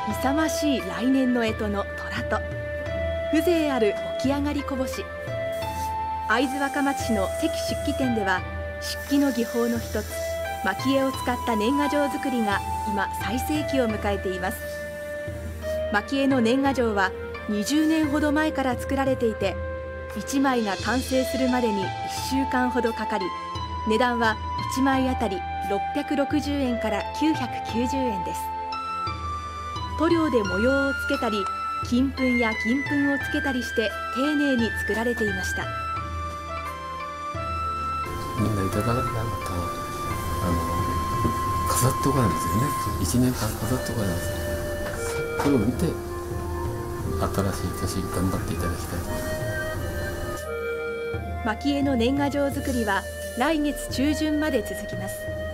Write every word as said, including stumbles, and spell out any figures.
勇ましい来年の干支の虎と、風情ある起き上がりこぼし。会津若松市の関漆器店では、漆器の技法の一つ、蒔絵を使った年賀状作りが今最盛期を迎えています。蒔絵の年賀状はにじゅうねんほど前から作られていて、いちまいが完成するまでにいっしゅうかんほどかかり、値段はいちまいあたりろっぴゃくろくじゅうえんからきゅうひゃくきゅうじゅうえんです。塗料で模様をつけたり、金粉や銀粉をつけたりして丁寧に作られていました。 みんないただいたまたあの飾っておかないんですよね。いちねんかん飾っておかないんですよ。それを見て新しい年頑張っていただきたいと思います。 蒔絵の年賀状作りは来月中旬まで続きます。